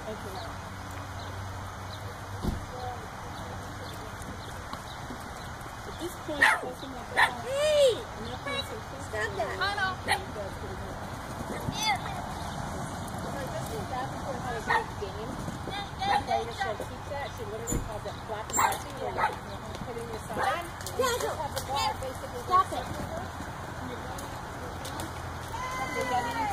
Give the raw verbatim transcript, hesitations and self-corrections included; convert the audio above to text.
Okay. At this point, closing my back. Hey! Stop that. Oh no. Keep that. She literally calls it flat passing, where you put in your side. Yeah, Have the ball basically stop it. Stop it.